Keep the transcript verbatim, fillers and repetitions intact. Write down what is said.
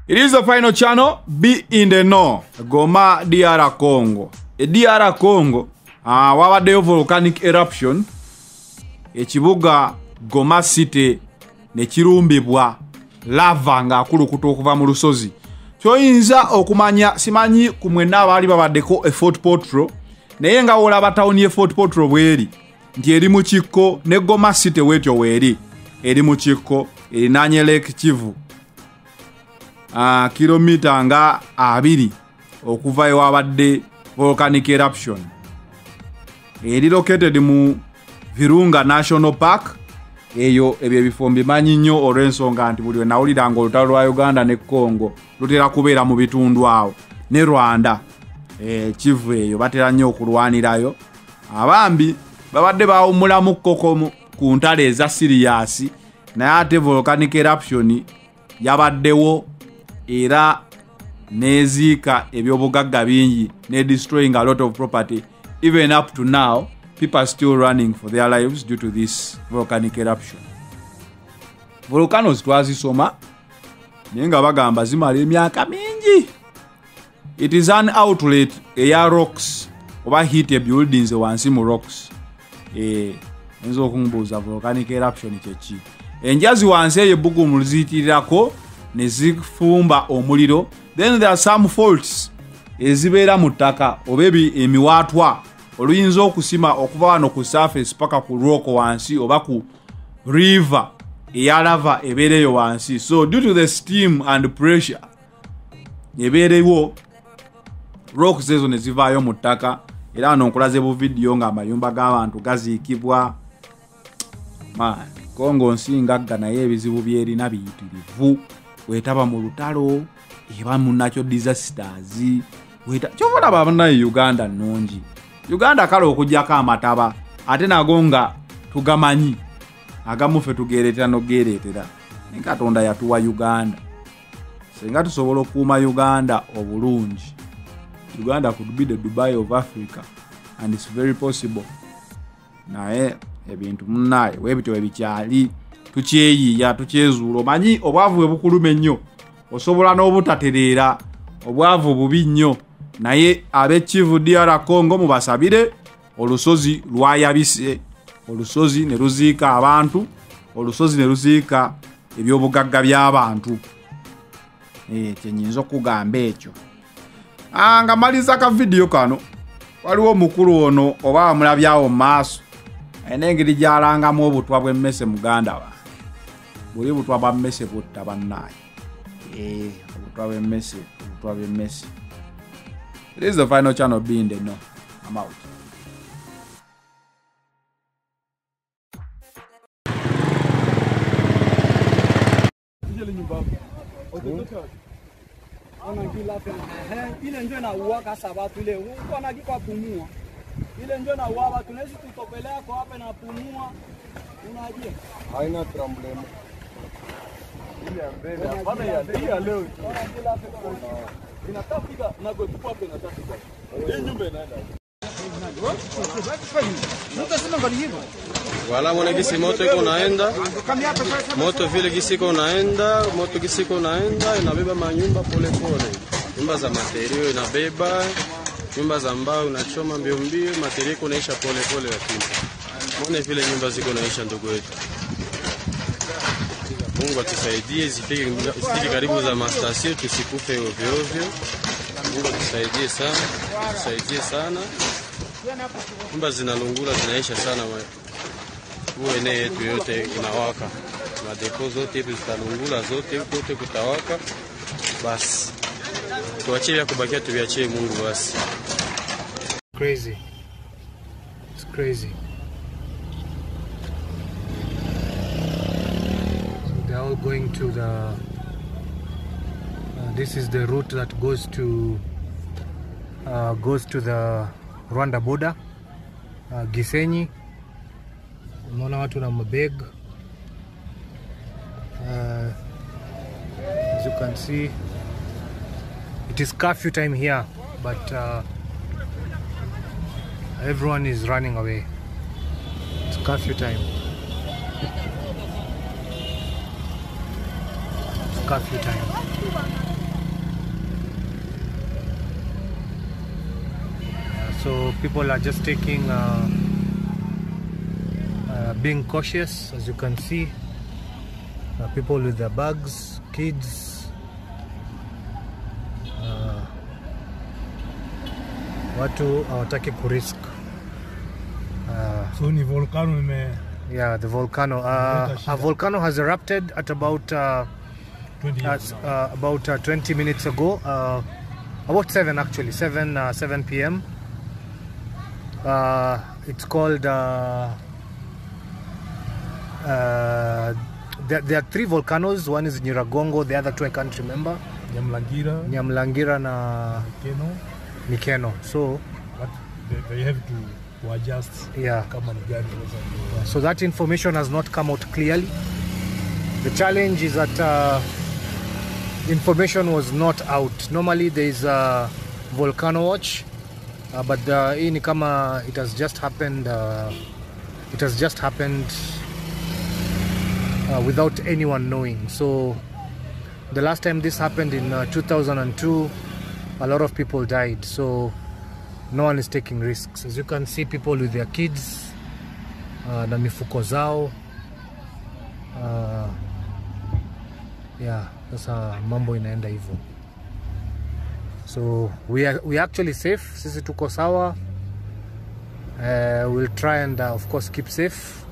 It is the final channel, Be in the Know, Goma D R Congo. E D R Congo, uh, wabaddeyo volcanic eruption, ekibuga Goma City ne kirumbibwa lava nga akulukuta okuva mu lusozi. Kyoyinza okumanya simanyi ku mwenna abaali babaddeko e Fort Portal, naye nga olaba tawuni ye Fort Portal bweri nti eri mu kikko ne Goma City wetyo weeri eri mu kikko erinaanye Lake Kivu. Uh, kilomita nga abiri okuva ewabadde volcanic eruption. Eri located mu Virunga National Park. Eyo ebyo ebifo mbimanyi nnyo olw'ensonga nti buli we nawuliranga olutalo lwa Uganda ne Congo lutera kubeera mu bitundu awo ne Rwanda. E, Kivu eyo batera nnyo okulwanirayo. Abambi babadde bawumulamu kkoko ku ntalo eza Sirius, naye ate volcanic eruption yabaddewo era neziika ebyobugagga bingi ne destroying a lot of property. Even up to now, people are still running for their lives due to this volcanic eruption. Volcanoes twazisoma naye nga bagamba zimala emyaka mingi. It is an outlet eya rocks oba heat buildings wansi mu rocks. Eh, enzo okumbuuza volcanic eruption kyeki. Enjazi wansi eyo ebbugumu lizitirirako ne zifumba omuliro. Then there are some faults ezibeera mu ttaka oba emiwaatwa oluyinza okusima okuva wano ku surface paka ku rock wansi oba ku river eya lava ebeereyo wansi. So due to the steam and pressure ebeerewo, rocks ezo ne zivaayo mu ttaka. Era wano nkulaze bu video nga amayumba g'abantu gaziikibwa. Man, Congo nsingagga naye ebizibu byerina biyitirivu. Wetaba mu lutalo eba munakyo disasters. Weta kyovula babanaye Uganda nnungi. Uganda kale okujjako amataba ate nago nga tugamanyi agamu ffe tugereetera nogereetera. Naye Katonda yatuwa Uganda. Senga tusobola okuuma Uganda obulungi, Uganda could be the Dubai of Africa, and it's very possible. Naye ebintu munnaye webito ebikyali tukyeyiya tukyezuula. Omanyi obwavu bwe bukuluma ennyo, osobola n'obutatereera obwavu bubi nnyo. Naye ab'e Kivu D R Congo mubasabire, olusozi lwayabise, olusozi ne luziika abantu, olusozi ne luziika ebyobugagga by'abantu. Eh, kyenyinza okugamba ekyo. Anga maliza ka video kano, waliwo mukulu ono oba amulabyawo mu maaso enengeri gyalangamu obutwa bw'emmese muganda wa. Buli butwa bwa mmese butta bannaye. Eh, obutwa bw'emmese, obutwa bw'emmese. It is the final channel, Be in the Know. I'm out. Ile ndio na uwaka sabatu leo. Uko na kiko pumua. Ile ndio na uwaka tunaweza tutopelea kwa hapa na pumua. Unajia? Haina problem. Ile mbele hapana ya ndio leo. Inatafika na go tupo hapa inatafika. Hii nyumba inaenda. Wala mwana gisi moto iko naenda. Moto vile gisi iko naenda, moto gisi iko naenda inabeba manyumba pole pole. Nyumba za materio inabeba, nyumba za mbao unachoma mbio mbio, materio iko naisha pole pole lakini. Mbona vile nyumba ziko naisha ndugu wetu. Mungu atusaidie zifike zifike karibu za mastasio tusikufe ovyo ovyo. Mungu atusaidie sana, tusaidie sana. Nyumba zinalungula zinaisha sana wewe. Huo eneo yetu yote inawaka. Madepo zote hizo zitalungula zote yote kutawaka. Basi tuachie ya kubakia tuviachie Mungu basi. Crazy. It's crazy. They're all going to the uh, this is the route that goes to uh, goes to the Rwanda border, uh, Gisenyi. Unaona watu na mabeg. Uh, as you can see, it is curfew time here, but uh, everyone is running away. It's curfew time. It's curfew time. So people are just taking uh, uh, being cautious, as you can see. Uh, people with their bags, kids. Uh, watu hawataki kurisk. Uh, So ni volcano ime yeah, the volcano. Uh, a volcano has erupted at about uh, twenty years uh, now. uh, about uh, twenty minutes ago. Uh, about seven actually, seven uh, seven p m Uh, it's called. Uh, uh, there, there are three volcanoes. One is Nyiragongo. The other two I can't remember. Nyamlangira, Nyamlangira na Keno, Mikeno. So but they, they have to, to adjust. yeah. Kama ni gari sasa. So that information has not come out clearly. The challenge is that uh, information was not out. Normally there is a volcano watch, uh, but uh, hii ni kama it has just happened. Uh, it has just happened uh, without anyone knowing. So the last time this happened in uh, two thousand two, a lot of people died. So no one is taking risks. As you can see, people with their kids. Uh, na mifuko zao uh, yeah, sasa mambo inaenda hivyo. So we are we are actually safe, sisi tuko sawa. Uh, we'll try and uh, of course keep safe.